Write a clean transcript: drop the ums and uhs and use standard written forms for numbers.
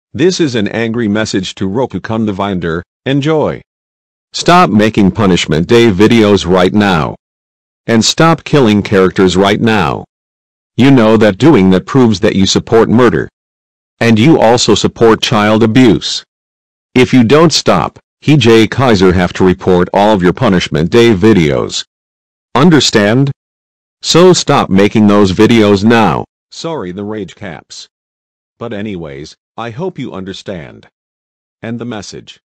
This is an angry message to Roku-kun the Vyonder. Enjoy. Stop making Punishment Day videos right now. And stop killing characters right now. You know that doing that proves that you support murder. And you also support child abuse. If you don't stop, J. Kaiser have to report all of your Punishment Day videos. Understand? So stop making those videos now. Sorry the rage caps. But anyways, I hope you understand. And the message.